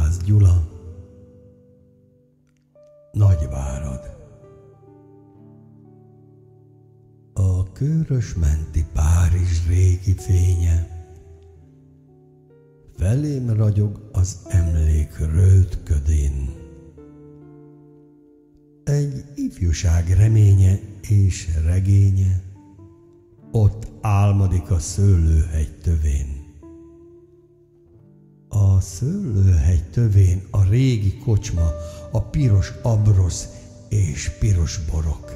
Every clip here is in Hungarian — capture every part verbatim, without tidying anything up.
Juhász Gyula, Nagyvárad. A Körös-menti Párizs régi fénye, felém ragyog az emlék rölt ködén. Egy ifjúság reménye és regénye ott álmodik a szőlőhegy tövén. A szőlőhegy tövén a régi kocsma, a piros abrosz és piros borok.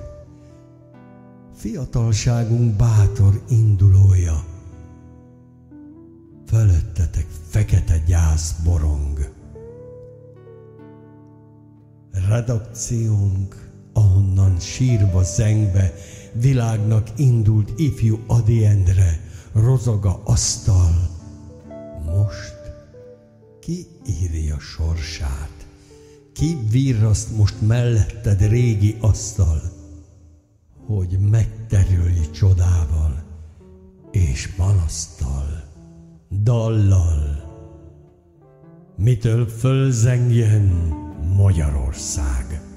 Fiatalságunk bátor indulója, fölöttetek fekete gyász borong. Redakciónk, ahonnan sírva zengve világnak indult ifjú Ady Endre, rozog a asztal. Most ki írja sorsát? Ki virraszt most melletted régi asztal, hogy megterülj csodával és panasztal, dallal, mitől fölzengjen Magyarország?